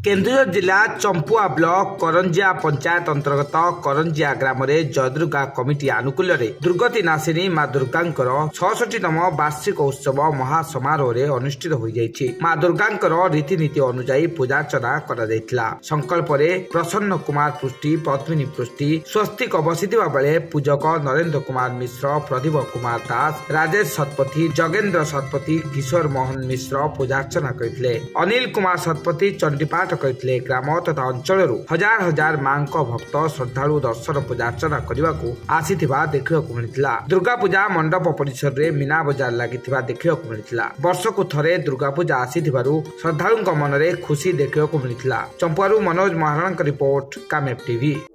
केन्दुझर जिला चंपुआ ब्लॉक करंजिया पंचायत अंतर्गत करंजिया ग्राम में जयदुर्गा कमिटी आनुकूल्य दुर्गति नाशिनी माँ दुर्गा 66तम वार्षिक उत्सव महासमारोह अनुष्ठित हो जाइछि। माँ दुर्गा रीतिनीति अनुजाई पूजार्चना करा संकल्प प्रसन्न कुमार पृष्टि पद्मिनी पृष्टि स्वस्तिक बसिथिबा बेले पूजक नरेंद्र कुमार मिश्र प्रदीप कुमार दास राजेश शतपथी जगेन्द्र शतपथी किशोर मोहन मिश्र पूजार्चना करथिले। अनिल कुमार शतपथी चंडीपाठ करथिले। ग्राम तथा अंचल हजार हजार मां भक्त श्रद्धालु दर्शन पूजार्चना करने को आसीथिबा देखिବାକୁ मिलिथिला। दुर्गा पूजा मंडप परिसर रे मीना बजार लागिथिबा देखिବାକୁ मिलिथिला। वर्षकु थरे दुर्गा पूजा आसीथिबारु श्रद्धालुଙ୍କ मनरे खुशी देखिବାକୁ मिलिथिला। चंपुआरु मनोज महाराणा रिपोर्ट कामेप टीवी।